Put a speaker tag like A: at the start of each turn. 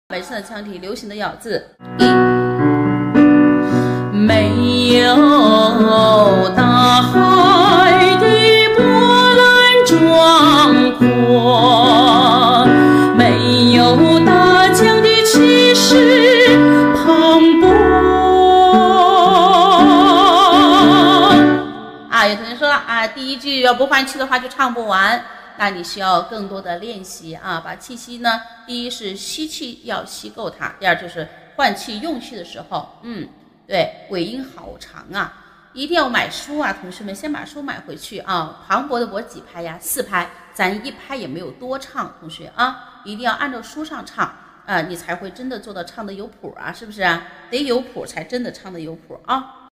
A: 本身的腔体，流行的咬字。没有大海的波澜壮阔，没有大江的气势磅礴。有同学说了第一句要不换气的话就唱不完。那你需要更多的练习把气息呢，第一是吸气要吸够它，第二就是换气用气的时候，对，尾音好长一定要买书同学们先把书买回去磅礴的我几拍呀？4拍，咱1拍也没有多唱，同学一定要按照书上唱你才会真的做到唱的有谱是不是得有谱才真的唱的有谱